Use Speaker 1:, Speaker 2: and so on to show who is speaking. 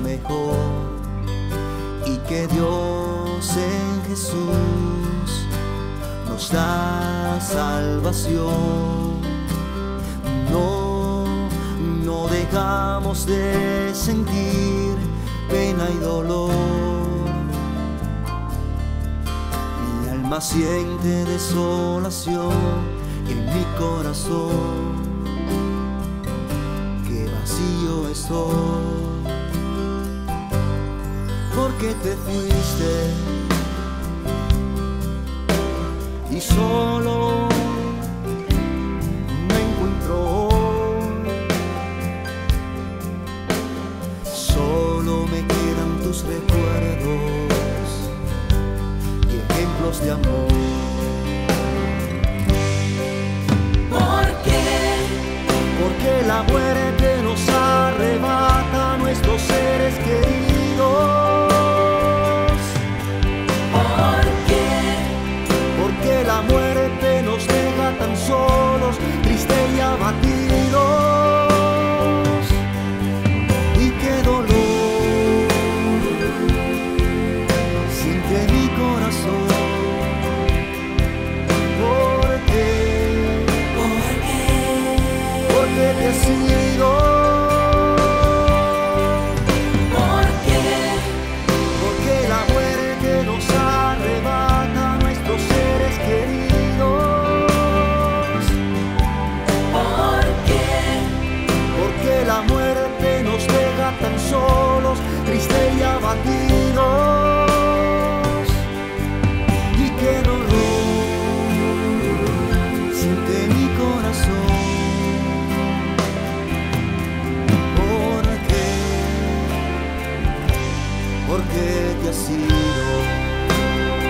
Speaker 1: mejor y que Dios en Jesús nos da salvación. No dejamos de sentir pena y dolor. Mi alma siente desolación en mi corazón, que vacío estoy, porque te fuiste y solo me encuentro. Solo me quedan tus recuerdos y ejemplos de amor.
Speaker 2: ¿Por qué?
Speaker 1: Porque la muerte nos arrebata a nuestros seres queridos.
Speaker 2: ¿Por qué?
Speaker 1: Porque la muerte nos deja tan solos, tristes y abatidos. Y qué dolor siente mi corazón. ¿Por qué? Porque te has ido.
Speaker 2: ¿Por qué?
Speaker 1: Porque la muerte nos arrebata a nuestros seres queridos.
Speaker 2: ¿Por qué?
Speaker 1: Porque la muerte nos deja tan solos, tristes y abatidos. Y qué dolor siente mi corazón. ¿Por qué? Porque te has ido.